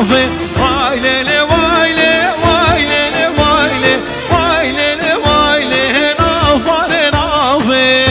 نازه وایله وایله وایله وایله وایله وایله نازار نازه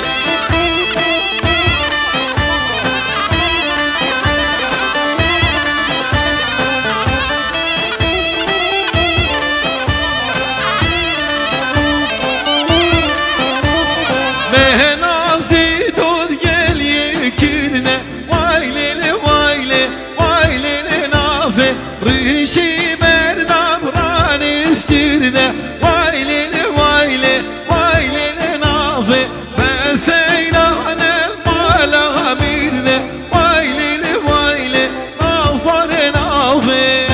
نازی دور گلی کردنه وایله وایله وایله نازه ریشی مردم رانش کردنه وایله وایله وایله نازه بسیران المالا میرنه وایله وایله نازار نازه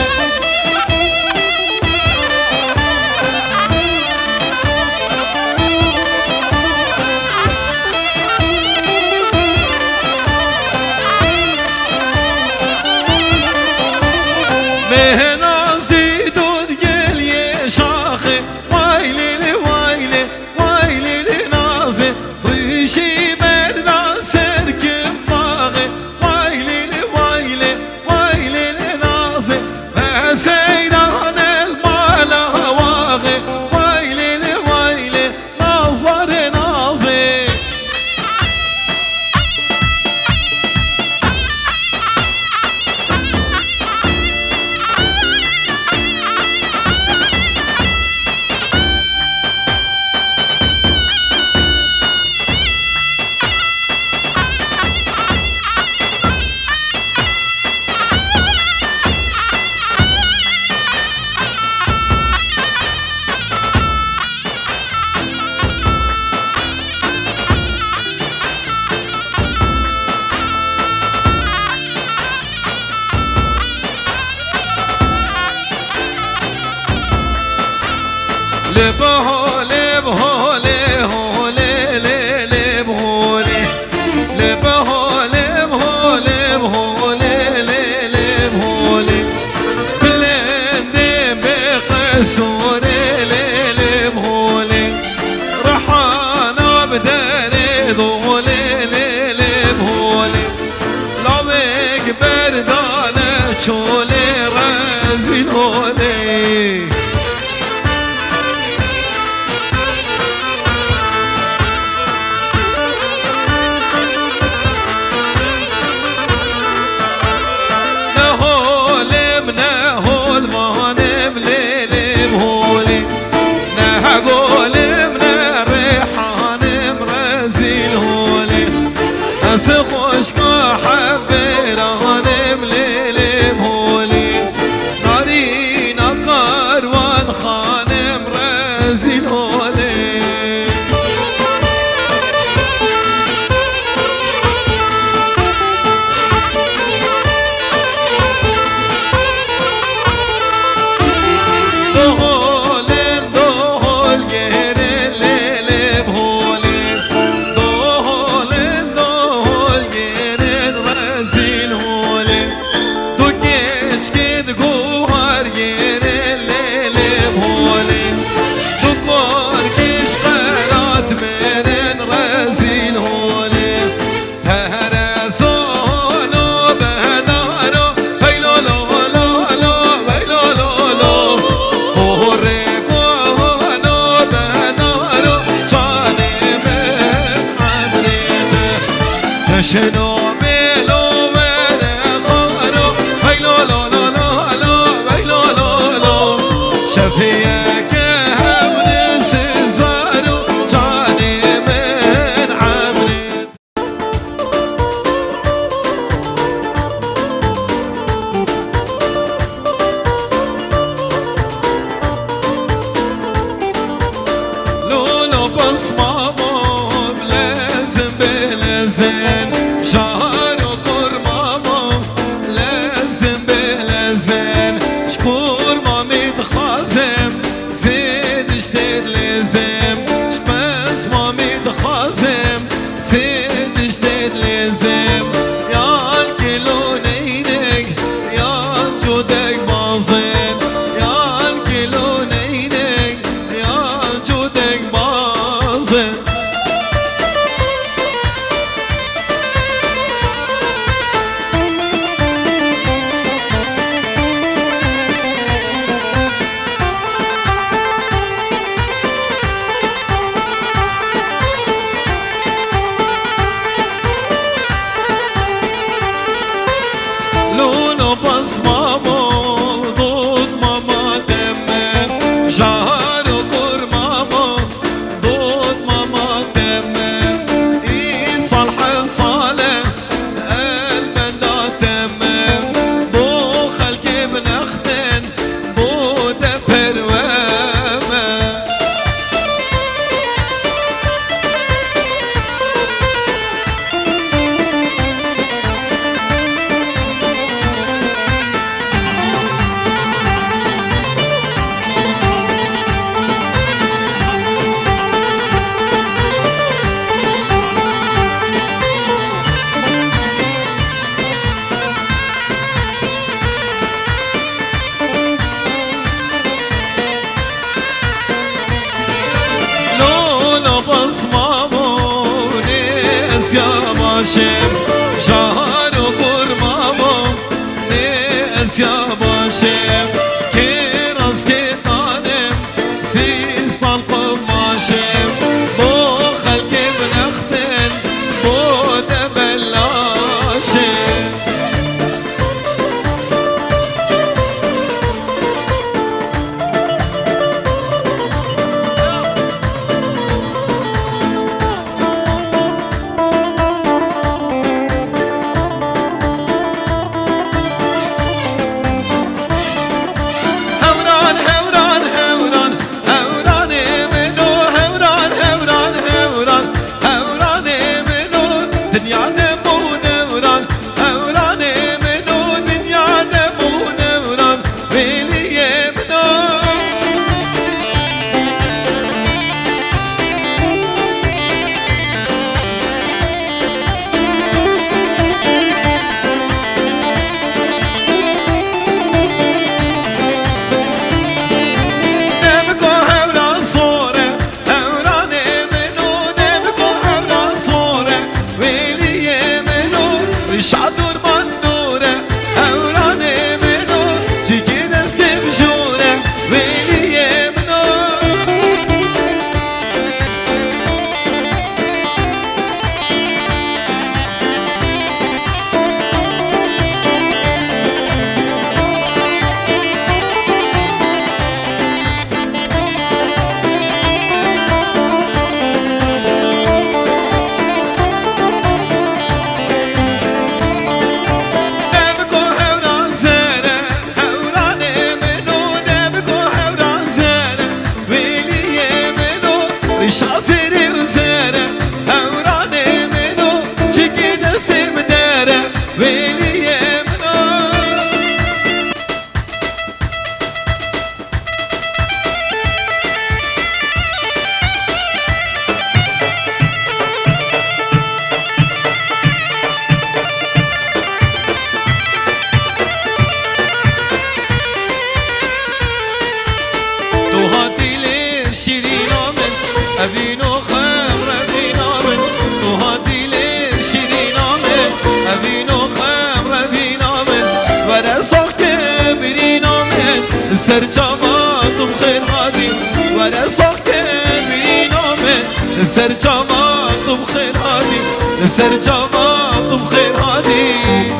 مهناز دیدون گلیه شاخه وایلی وایلی وایلی نازه ریشی مردان سرکم باغه وایلی وایلی وایلی نازه و سیران المالا واغه وایلی وایلی نازار نازه لبهوله بهوله هوله ليله بهوله لبهوله بهوله بهوله ليله بهوله بلند بقصور ليله بهوله رحانا بدري ضوله ليله بهوله لوك بردانه چوله رزين هوله خوش که حبیرانم لیلی بولی ناری نکاروان خانم رزیل هولی دوهولن دوهول گره لیلی بولی شنو ملو من خانو ویلو لو لو لو لو ویلو لو لو شفیعک هود سزارو جانی من عمري لولو بصمامو بلازم بلازم شهر قرمامو لازم بلازم شكور ما متخازم زيد اشتد لازم شبس ما متخازم زيد اشتد لازم يا الكيلو نينك يا جودك بازم يا الكيلو نينك يا جودك بازم بسمامون اسیا باشم شهر و قرمامون اسیا باشم که راز که دانم فیستان قماشم با خلق بلختن با دبلاشم سر جاماتم خیر هادی ولا ساکن بینامه سر جاماتم خیر هادی سر جاماتم خیر هادی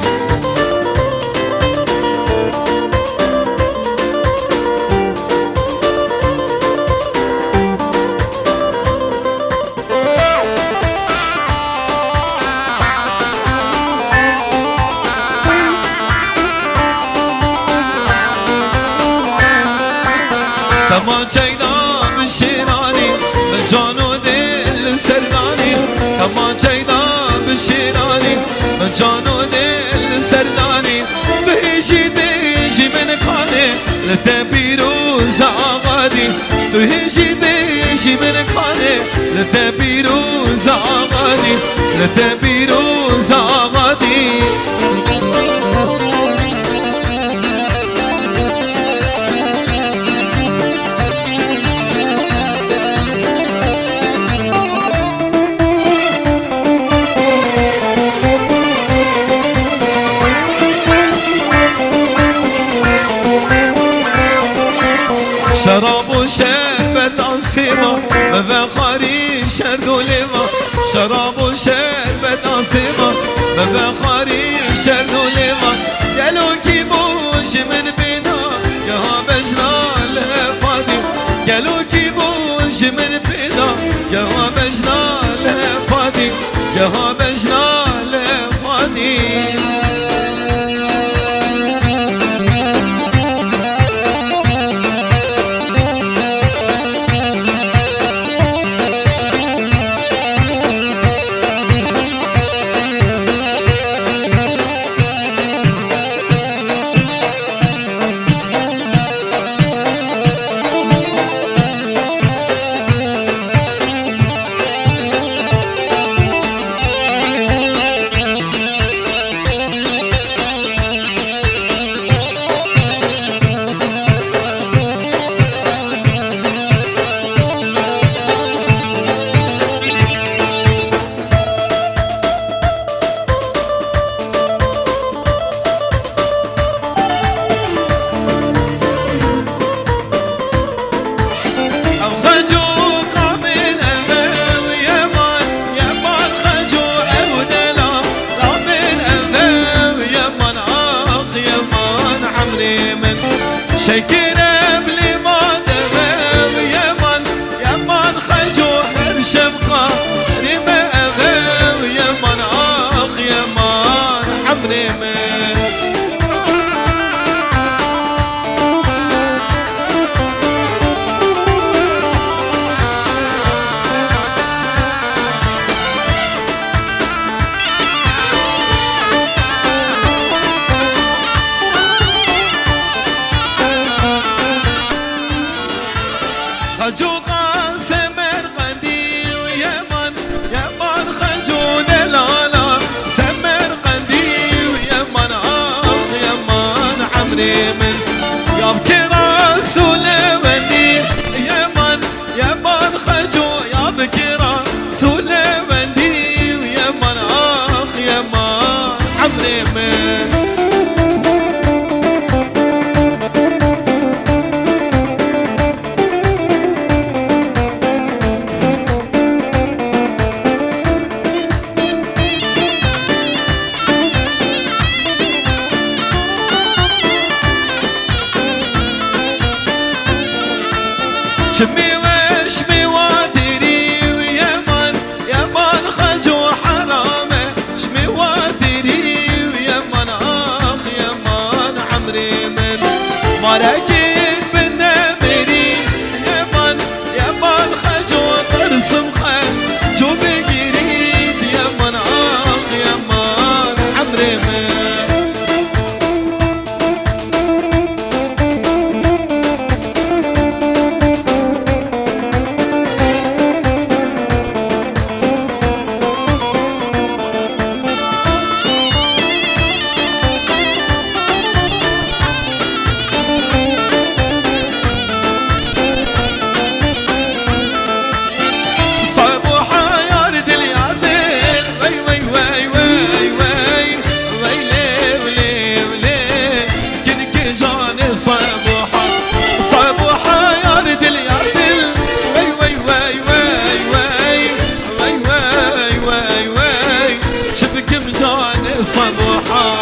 تماشای دام شیرانی جان و دل سردانی تماشای دام شیرانی جان و دل سردانی بهشی بهشی من خانه لته پیروز آقادی بهشی بهشی من خانه لته پیروز آقادی لته پیروز آقادی شراب و شربت آسیما و خاری شرد و لیما شراب و شربت آسیما و خاری شرد و لیما گلو کی بوش من بینا یا بجنا لفادی گلو کی بوش من بینا یا بجنا لفادی یا بجنا لفادی شكرا بلي ما دمم يمن يمن خجو هرشم قاري ما أغم يمن آخ يمن عمري من خجو سمر قندي ويمن يمن خجو دلالا سمر قندي ويمن يمن عمري من يبكي رسول وني يمن يمن خجو يبكي رسول وني ويمن يمن عمري من شمي وشمي وادري ويمن يمن خجو حرامه شمي وادري ويمن يمن عمري من مرقت بالنمري يمن يمن خجو ترسم خجو بقريد يمن يمن عمري من صبوحة يا ردل يا ردل وي وي وي وي وي وي وي وي وي شبك مجاني صبوحة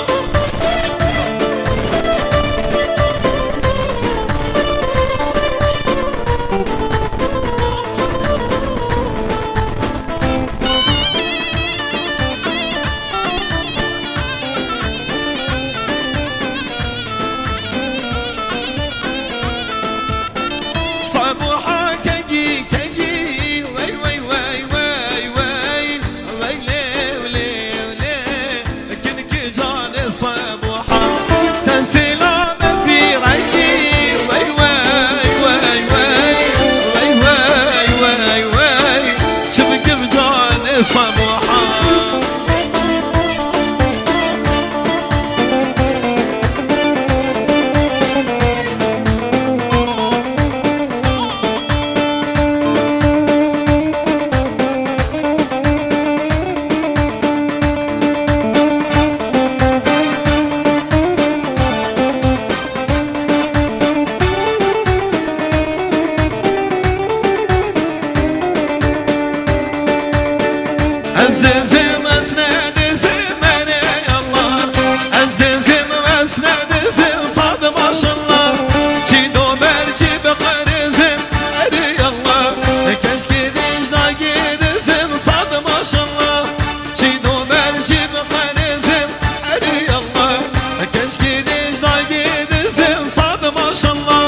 صبوحة كجي كجي وي وي وي وي وي وي لي ولي ولي كنك جاني صبوحة تنسلام في ريي وي وي وي وي وي وي وي وي شبك بجاني صبوحة أزدزم أسند زمني الله أزدزم أسند زم صاد ما شاء الله جيدو برجي بقرزم أري الله كشكي ديجنا جيدزم صاد ما شاء الله جيدو برجي بقرزم أري الله كشكي ديجنا جيدزم صاد ما شاء الله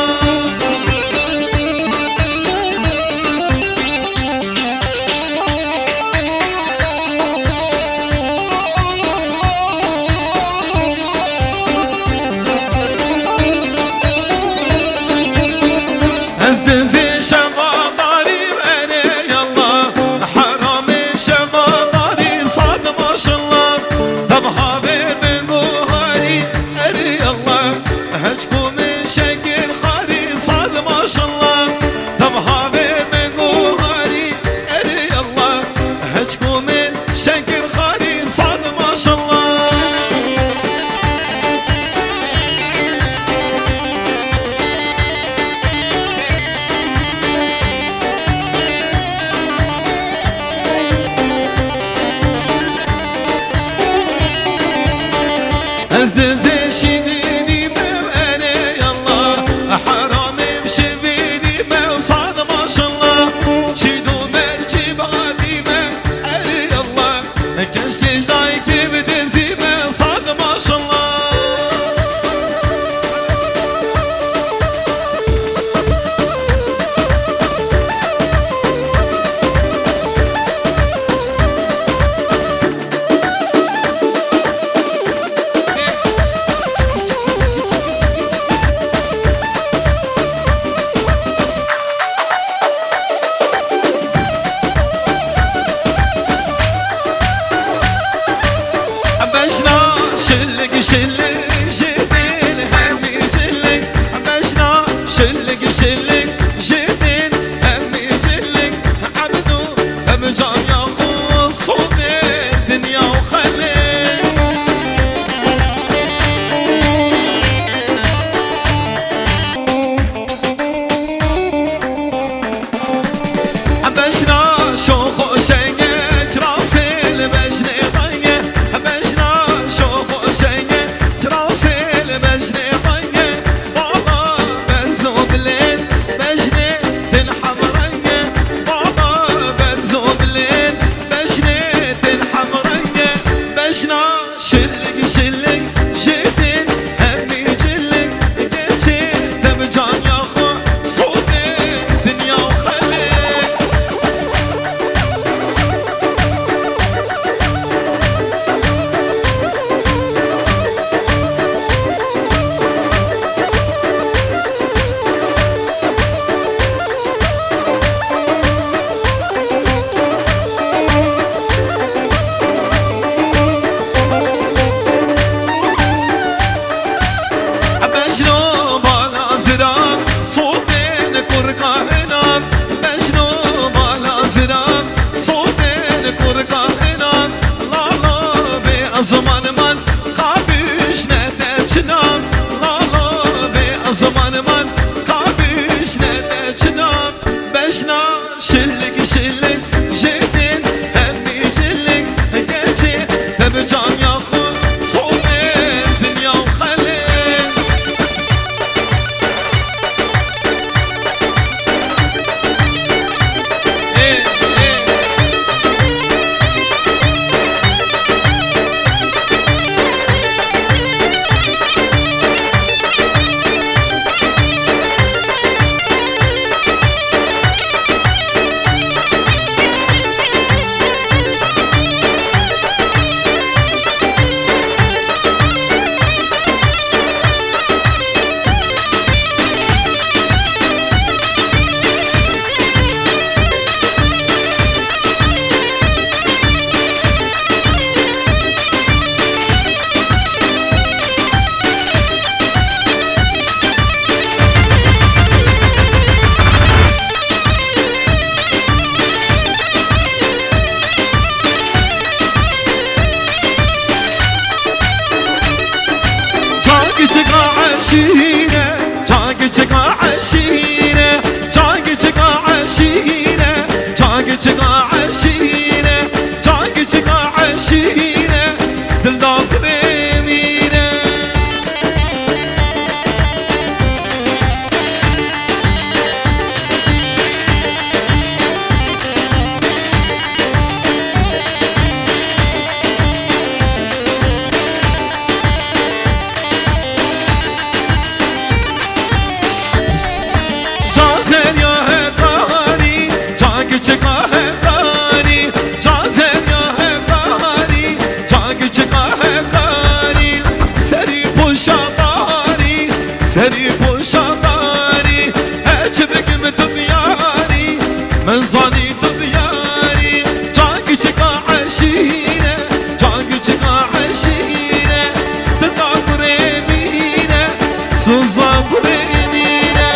أزدزي شماطاري وأنا يلا حرامي شماطاري صاد ما شاء الله طبها بين بوهاري أري الله هجكو من شكل خاري صاد ما شاء الله طبها بين بوهاري أري الله هجكو من شكل خاري صاد ما شاء الله أزدزي شديني بأنا يلا بشنا شلق شلق جبين همي جلق بشنا شلق شلق جبين همي جلق عبدو بمجان ياخو صوت الدنيا وخلق بشنا شوخو شنك راسي البجني ضيق بشنا شوخو شنك راسي البجني ضيق بابا برزو بليل بجني تنحم ريق بابا برزو بليل بجني تنحم ريق بشنا شلق شلق جيتين همي جلق جيتين دمجان ياخو صوت الدنيا وخلق بشنو بالا زرام صوتين كركا هنام بشنو بالا زرام صوتين كركا هنام لا لا بأزمان من قابش نتجنام لا لا بأزمان من قابش نتجنام بشنا شلق شلق جيتين همي جلق جيتين تبجان ياخو صوت الدنيا وخلق عشينا جاك عشينا جاك عشينا جاك عشينا جاك عشينا دلداك بيمينا جازر يا هقاري جاك هقاري جازر يا هقاري جاك هقاري سري بوشاطاري سري بوشاطاري اجبك مدبياري منزاني دبياري جاك عشينا جاك عشينا تدعو ريمينا سوزا ريمينا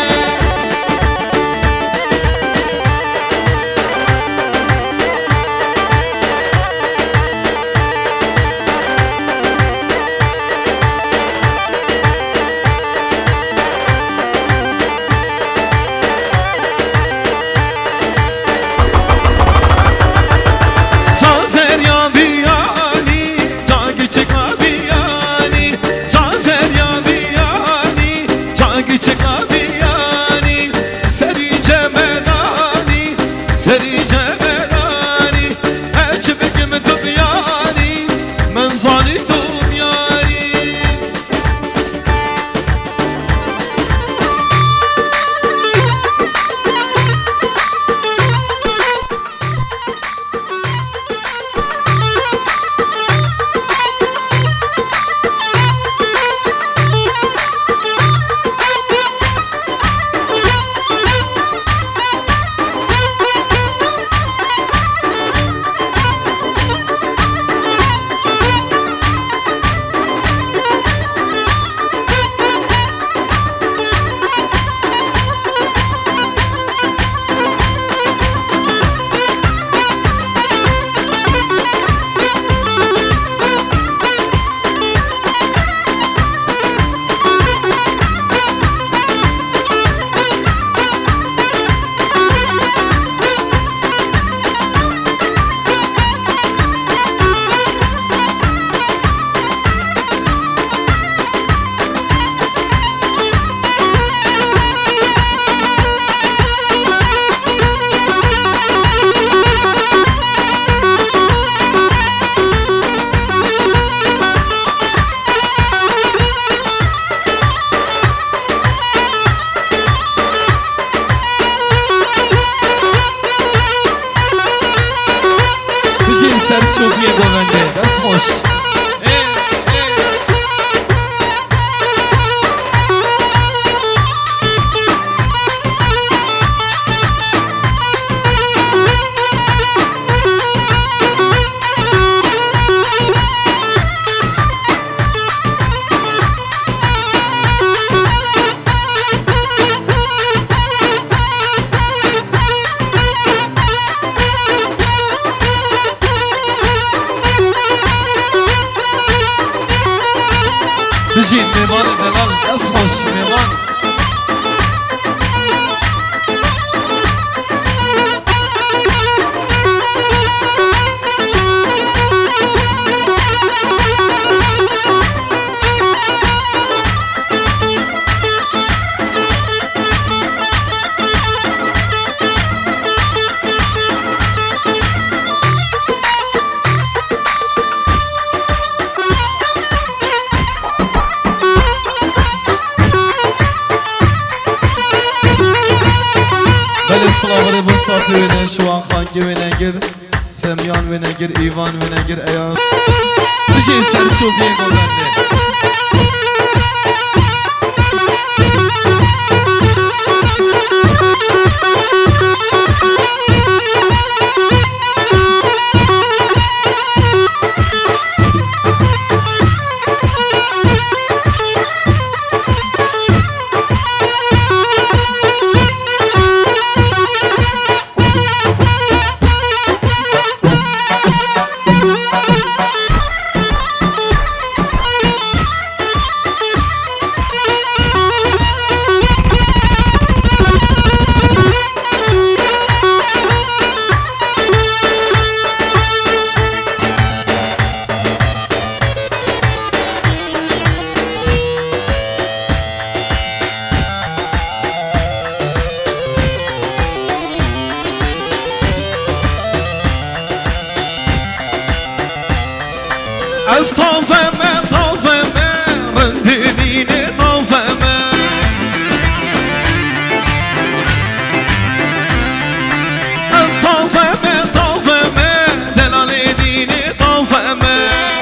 جازر يا بياني جاك بياني جازر يا بياني جاك بياني سري جمالاني سري جمالاني اجبك مدبياني منظري دمياني سر چوبی گونده دست خوش بجین میوان دلال دست خوش میوان Slavları Mustafa Vene, Şuan Hangi Venegir, Semyan Venegir, İvan Venegir, Eyaz Bir şey sen çok iyi gollendi از تازمه رندینی تازمه از تازمه دلالی دینی تازمه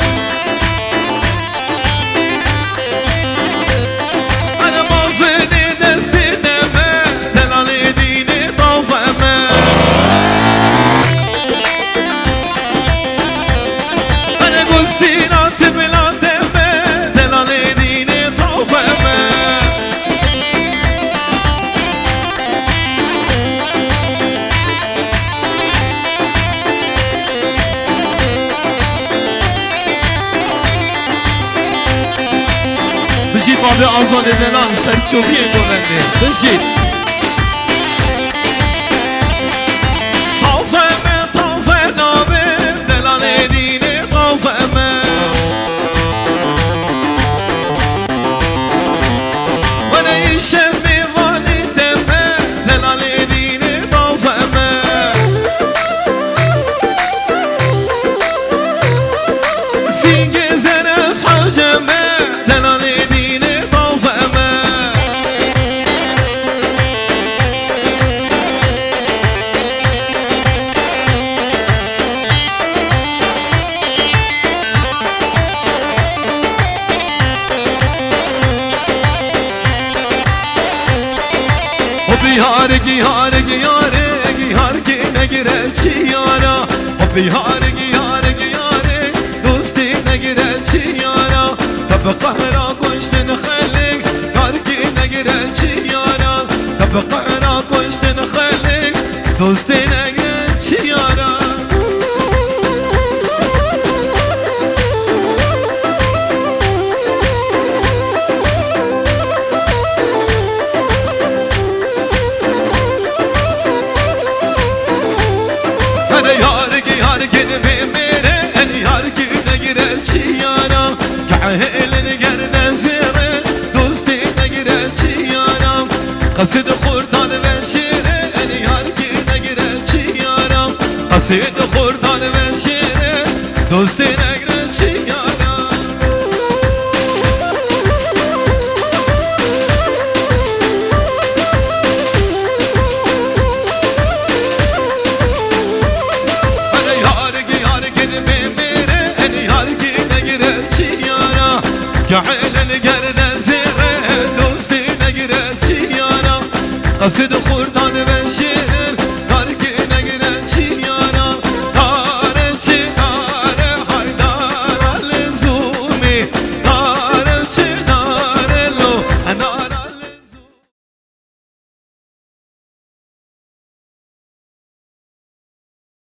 انا بازنی دستی دمه دلالی دینی تازمه Stinat bilademe delale dine tazeme Bişit abi azad edilen sen çok iyi görendi Bişit Taze name delale dine tazeme شمی والدمه دلالی دینی تازمه سینگ زنس حجمه دلالی دینی تازمه Gihar ki ne gire çiyara Gihar dosti ne gire çiyara Tabi kahra koştun khalik Gihar ki ne gire çiyara Tabi kahra koştun khalik Dosti ne gire çiyara Yar gidip mere en yar güne girer çiyara Kahilini gerden zire dostine girer çiyara Kasıdı kurdan ve şire en yar güne girer çiyara Kasıdı kurdan ve şire dostine girer çiyara Gidip قصد خور